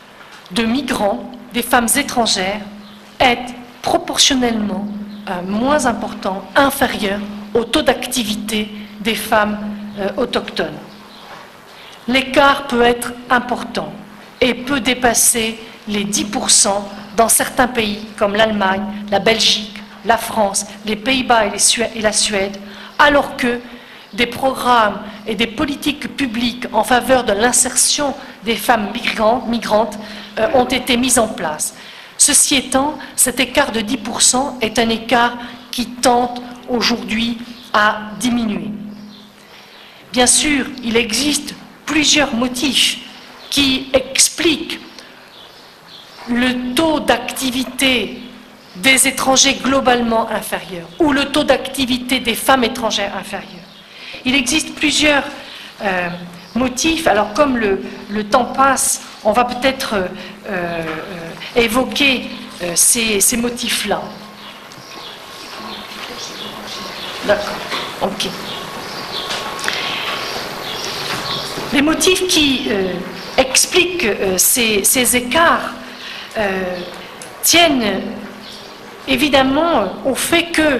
de migrants, des femmes étrangères, est proportionnellement euh, moins important, inférieur au taux d'activité des femmes euh, autochtones. L'écart peut être important et peut dépasser les dix pour cent dans certains pays comme l'Allemagne, la Belgique, la France, les Pays-Bas et, et la Suède, alors que des programmes et des politiques publiques en faveur de l'insertion des femmes migrantes, migrantes euh, ont été mises en place. Ceci étant, cet écart de dix pour cent est un écart qui tente aujourd'hui à diminuer. Bien sûr, il existe plusieurs motifs qui expliquent le taux d'activité des étrangers globalement inférieur ou le taux d'activité des femmes étrangères inférieur. Il existe plusieurs euh, motifs. Alors, comme le, le temps passe, on va peut-être euh, euh, évoquer euh, ces, ces motifs-là. D'accord, ok. Les motifs qui euh, expliquent euh, ces, ces écarts euh, tiennent évidemment au fait que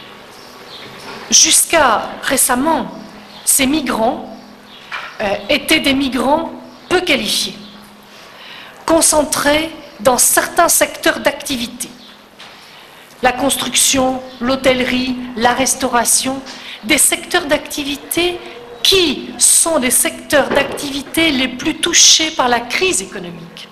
jusqu'à récemment, ces migrants euh, étaient des migrants peu qualifiés, concentrés dans certains secteurs d'activité. La construction, l'hôtellerie, la restauration, des secteurs d'activité qui sont les secteurs d'activité les plus touchés par la crise économique.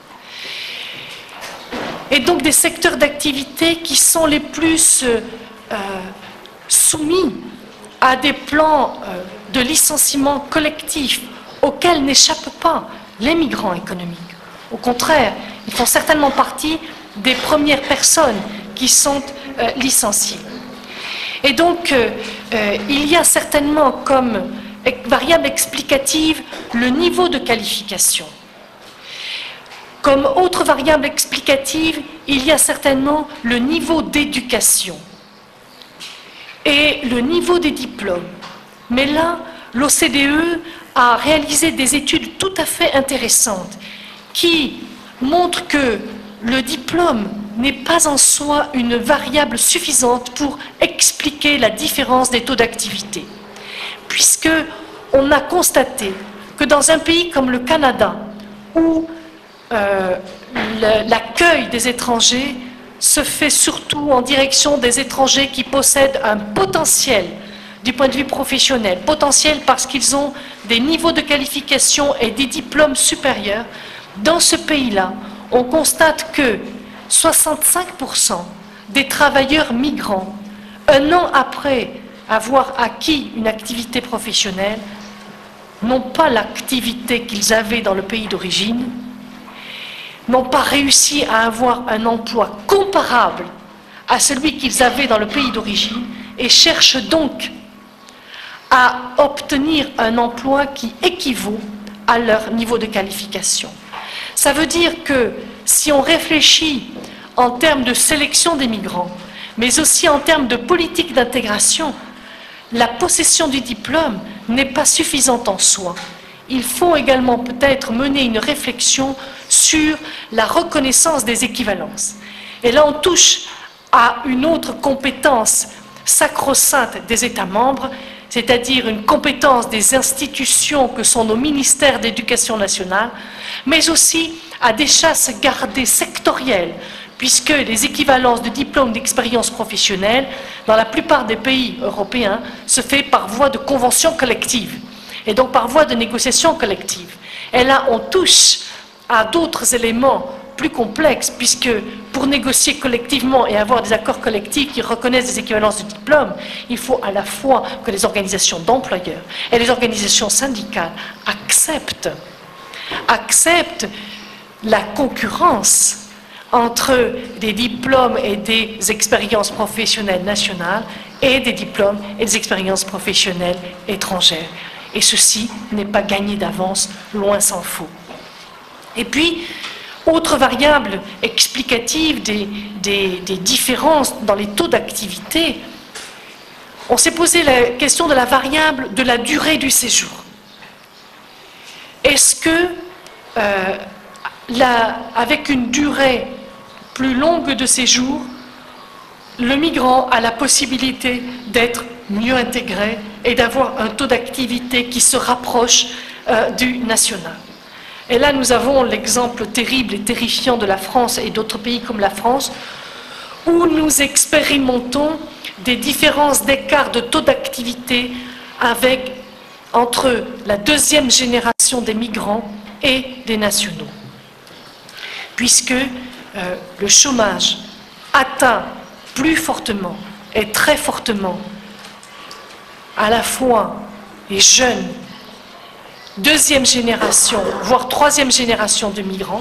Et donc des secteurs d'activité qui sont les plus euh, soumis à des plans euh, de licenciement collectif auxquels n'échappent pas les migrants économiques. Au contraire, ils font certainement partie des premières personnes qui sont euh, licenciées. Et donc, euh, euh, il y a certainement comme variable explicative le niveau de qualification. Comme autre variable explicative, il y a certainement le niveau d'éducation et le niveau des diplômes. Mais là, l'O C D E a réalisé des études tout à fait intéressantes qui montrent que le diplôme n'est pas en soi une variable suffisante pour expliquer la différence des taux d'activité, puisque on a constaté que dans un pays comme le Canada, où euh, l'accueil des étrangers se fait surtout en direction des étrangers qui possèdent un potentiel du point de vue professionnel, potentiel parce qu'ils ont des niveaux de qualification et des diplômes supérieurs, dans ce pays-là, on constate que soixante-cinq pour cent des travailleurs migrants, un an après avoir acquis une activité professionnelle, n'ont pas l'activité qu'ils avaient dans le pays d'origine, n'ont pas réussi à avoir un emploi comparable à celui qu'ils avaient dans le pays d'origine et cherchent donc à obtenir un emploi qui équivaut à leur niveau de qualification. Ça veut dire que si on réfléchit en termes de sélection des migrants, mais aussi en termes de politique d'intégration, la possession du diplôme n'est pas suffisante en soi. Il faut également peut-être mener une réflexion sur la reconnaissance des équivalences. Et là, on touche à une autre compétence sacro-sainte des États membres, c'est-à-dire une compétence des institutions que sont nos ministères d'éducation nationale, mais aussi à des chasses gardées sectorielles, puisque les équivalences de diplômes d'expérience professionnelle, dans la plupart des pays européens, se fait par voie de convention collective, et donc par voie de négociation collective. Et là, on touche à d'autres éléments plus complexes, puisque pour négocier collectivement et avoir des accords collectifs qui reconnaissent des équivalences de diplômes, il faut à la fois que les organisations d'employeurs et les organisations syndicales acceptent, acceptent la concurrence entre des diplômes et des expériences professionnelles nationales et des diplômes et des expériences professionnelles étrangères. Et ceci n'est pas gagné d'avance, loin s'en faut. Et puis, autre variable explicative des, des, des différences dans les taux d'activité, on s'est posé la question de la variable de la durée du séjour. Est-ce que, euh, la, avec une durée plus longue de séjour, le migrant a la possibilité d'être mieux intégré et d'avoir un taux d'activité qui se rapproche euh, du national. Et là, nous avons l'exemple terrible et terrifiant de la France et d'autres pays comme la France, où nous expérimentons des différences d'écart de taux d'activité avec, entre la deuxième génération des migrants et des nationaux. Puisque euh, le chômage atteint plus fortement et très fortement à la fois les jeunes, deuxième génération, voire troisième génération de migrants.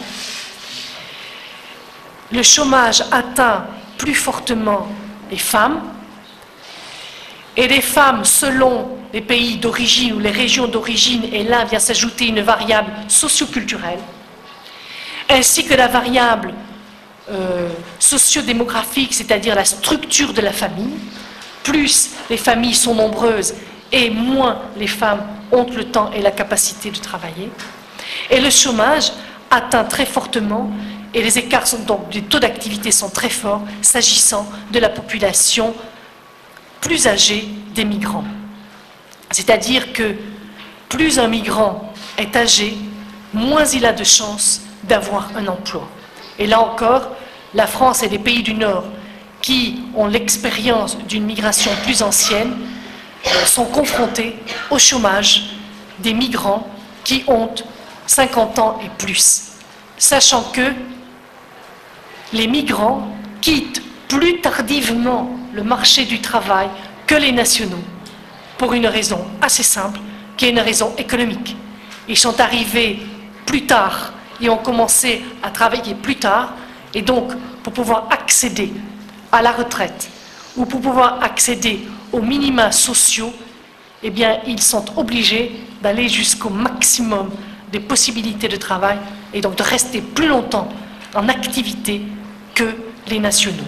Le chômage atteint plus fortement les femmes, et les femmes, selon les pays d'origine ou les régions d'origine, et là vient s'ajouter une variable socio-culturelle, ainsi que la variable euh, socio-démographique, c'est-à-dire la structure de la famille. Plus les familles sont nombreuses et moins les femmes ont le temps et la capacité de travailler. Et le chômage atteint très fortement, et les écarts sont donc, les taux d'activité sont très forts s'agissant de la population plus âgée des migrants. C'est-à-dire que plus un migrant est âgé, moins il a de chances d'avoir un emploi. Et là encore, la France et les pays du Nord qui ont l'expérience d'une migration plus ancienne sont confrontés au chômage des migrants qui ont cinquante ans et plus, sachant que les migrants quittent plus tardivement le marché du travail que les nationaux, pour une raison assez simple, qui est une raison économique. Ils sont arrivés plus tard et ont commencé à travailler plus tard, et donc pour pouvoir accéder à la retraite ou pour pouvoir accéder aux minima sociaux, eh bien, ils sont obligés d'aller jusqu'au maximum des possibilités de travail et donc de rester plus longtemps en activité que les nationaux.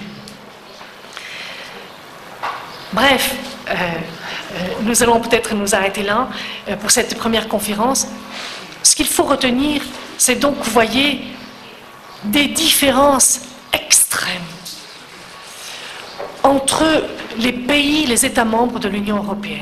Bref, euh, euh, nous allons peut-être nous arrêter là euh, pour cette première conférence. Ce qu'il faut retenir, c'est donc, vous voyez, des différences extrêmes entre les pays, les États membres de l'Union européenne,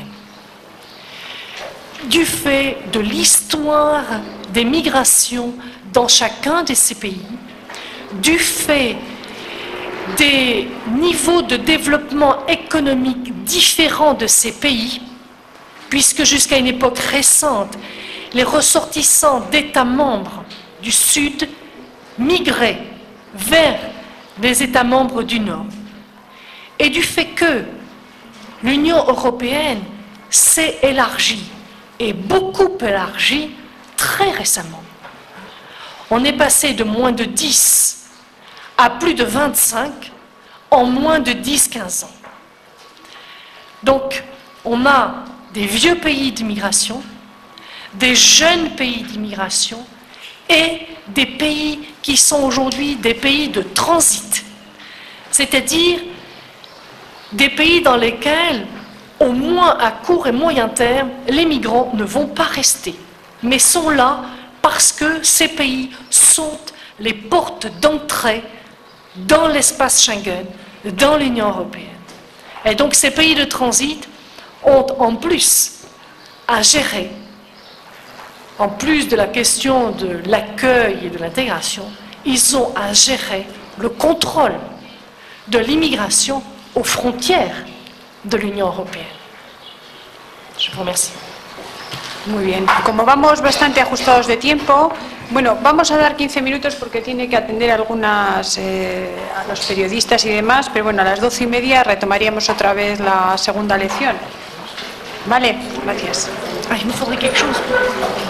du fait de l'histoire des migrations dans chacun de ces pays, du fait des niveaux de développement économique différents de ces pays, puisque jusqu'à une époque récente, les ressortissants d'États membres du Sud migraient vers les États membres du Nord, et du fait que l'Union européenne s'est élargie, et beaucoup élargie, très récemment. On est passé de moins de dix à plus de vingt-cinq en moins de dix à quinze ans. Donc, on a des vieux pays d'immigration, des jeunes pays d'immigration et des pays qui sont aujourd'hui des pays de transit, c'est-à-dire des pays dans lesquels, au moins à court et moyen terme, les migrants ne vont pas rester, mais sont là parce que ces pays sont les portes d'entrée dans l'espace Schengen, dans l'Union européenne. Et donc ces pays de transit ont en plus à gérer, en plus de la question de l'accueil et de l'intégration, ils ont à gérer le contrôle de l'immigration aux frontières de l'Unión Europea. Je vous remercie. Muy bien. Como vamos bastante ajustados de tiempo, bueno, vamos a dar quince minutos porque tiene que atender algunas, eh, a los periodistas y demás, pero bueno, a las doce y media retomaríamos otra vez la segunda lección. Vale, gracias. Ah, il me faudrait quelque chose.